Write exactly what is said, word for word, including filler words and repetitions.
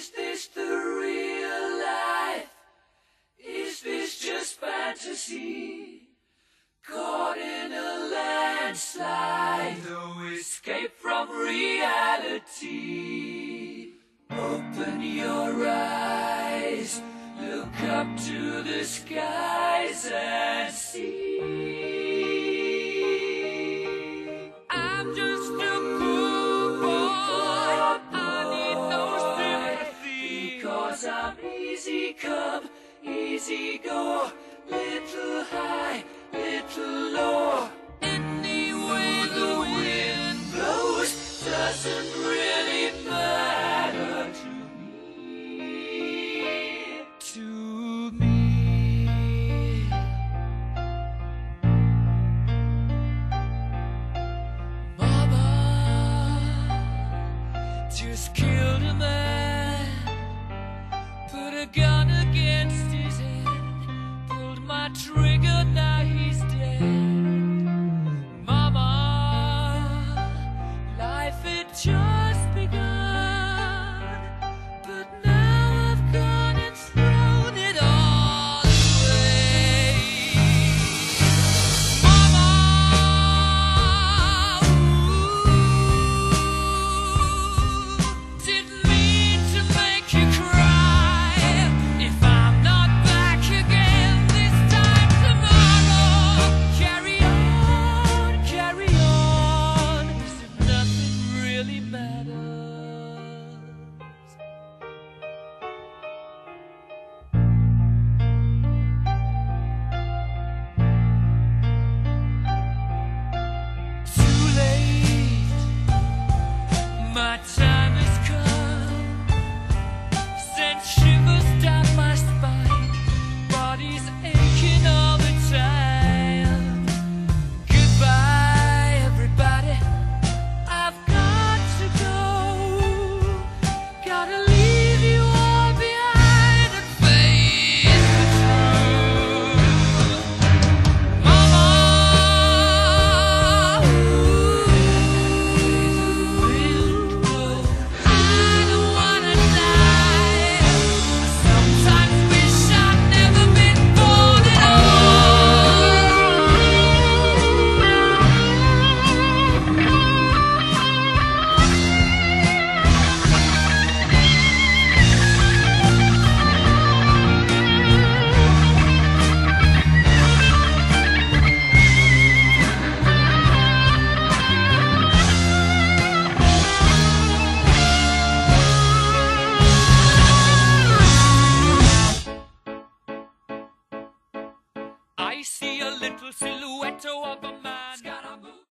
Is this the real life? Is this just fantasy? Caught in a landslide, no escape from reality. Open your eyes, look up to the skies and see. I'm just a poor boy, I need no sympathy, because I'm easy come, easy go, little high, little low. Any way the wind blows doesn't really matter to me, to me. Mama just killed a man, put a gun against his head, pulled my trigger, now he's dead. Mama, life had just begun, but now I've gone and thrown it all away. Mama, ooh, didn't mean to make you cry. If I'm not back again this time tomorrow, carry on, carry on, as if nothing really matters. Too late, my time has come, sent shivers down my spine, body's aching all the time. Goodbye, everybody, I've got to go, gotta leave you all behind and face the truth. Mama, ooh, I don't wanna die. I sometimes wish I'd never been born at I see a little silhouette of a man.